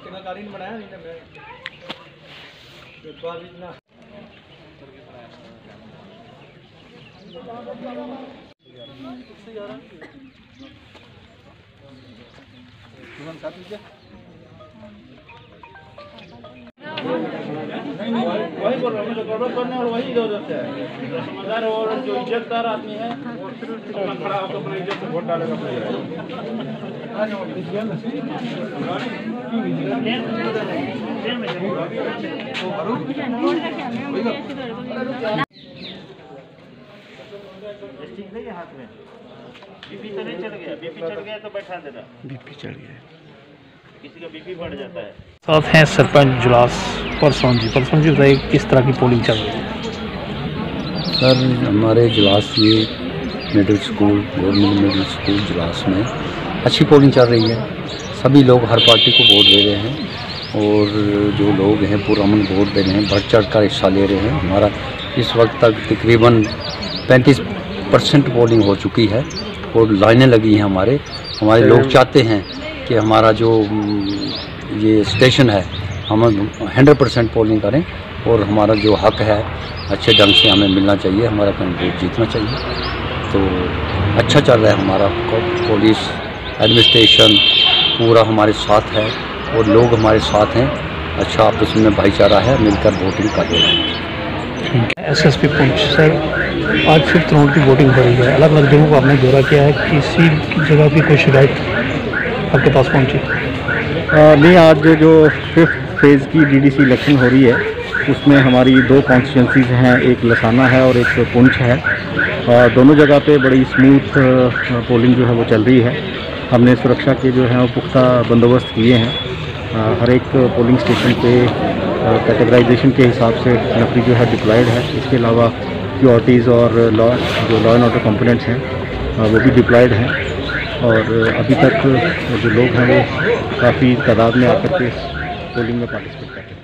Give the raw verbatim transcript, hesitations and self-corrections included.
बनाया नहीं वही बोल रहा हूँ, जो गड़बड़ करने और वही इधर उधर से है। समझदार और जो इज्जतदार आदमी है खड़ा होकर अपनी इज्जत से वोट डालेगा। नहीं है हाथ में बीपी तो नहीं चढ़ गया, बीपी चढ़ गया तो बैठा देना। बीपी चढ़ गया, किसी का बीपी बढ़ जाता है। साथ हैं सरपंच जुलास परसों जी। परसों जी बताइए किस तरह की पोलिंग चल रही है? सर हमारे जुलास ये middle school government middle school Julas में अच्छी पोलिंग चल रही है। सभी लोग हर पार्टी को वोट दे रहे हैं और जो लोग हैं पुरअमन वोट दे रहे हैं, बढ़ चढ़ कर हिस्सा ले रहे हैं। हमारा इस वक्त तक तकरीबन पैंतीस परसेंट पोलिंग हो चुकी है और लाइनें लगी हैं। हमारे हमारे लोग चाहते हैं कि हमारा जो ये स्टेशन है हम हंड्रेड परसेंट पोलिंग करें और हमारा जो हक है अच्छे ढंग से हमें मिलना चाहिए, हमारा कैंडिडेट जीतना चाहिए। तो अच्छा चल रहा है हमारा, पुलिस एडमिनिस्ट्रेशन पूरा हमारे साथ है और लोग हमारे साथ हैं। अच्छा आपस में भाईचारा है, मिलकर वोटिंग कर रहे हैं। S S P Poonch sir, आज फिफ्थ राउंड की वोटिंग हो रही है। अलग अलग जगहों को आपने दौरा किया है, किसी जगह की कोई शिकायत आपके पास पहुंची? नहीं, आज जो जो फिफ्थ फेज़ की डीडीसी इलेक्शन हो रही है उसमें हमारी दो कॉन्स्टिट्यूंसीज हैं, एक लसाना है और एक पुंछ है। दोनों जगह पे बड़ी स्मूथ पोलिंग जो है वो चल रही है। हमने सुरक्षा के जो है वो पुख्ता बंदोबस्त किए हैं। हर एक पोलिंग स्टेशन पे कैटेगराइजेशन के हिसाब से नफरी जो है डिप्लॉयड है। इसके अलावा सिक्योरिटीज़ और लॉ जो लॉ एंड ऑर्डर कंपोनेंट्स हैं वो भी डिप्लॉयड हैं और अभी तक जो लोग हैं वो काफ़ी तादाद में आकर के पोलिंग में पार्टिसिपेट करते हैं।